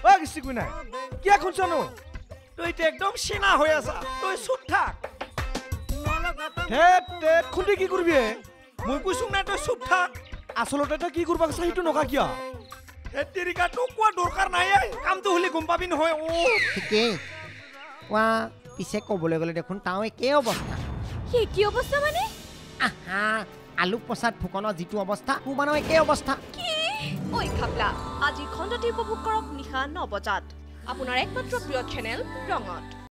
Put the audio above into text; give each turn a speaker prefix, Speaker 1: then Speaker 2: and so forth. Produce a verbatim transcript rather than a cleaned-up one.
Speaker 1: ঐ কিছি নাই কিয় খুনছনো তই এতিয়া একদম সেনা হৈ আছা তই চুপ থাক হে তে খুন্দি কি করবি মই কইছো না তই চুপ থাক আসলতে তই কি করবা চাই সেইটো নকা কিয়া হে তেৰিকা তো কোৱা দৰকাৰ নাই কামটো হলি গম পাবি নহয় ও
Speaker 2: ঠিকে ওয়া পিছে কবলৈ গলে দেখোন তাও একে অৱস্থা
Speaker 3: কি কি অৱস্থা মানে
Speaker 2: আহা আলু পছাত ফুকনৰ যিটো অৱস্থা কুমানৰ একে অৱস্থা
Speaker 3: কি ওই খাপলা আজি খণ্ডটি উপভোগ কৰক নিশা ন বজাত আপোনাৰ একমাত্ৰ প্ৰিয় চেনেল ৰঙত।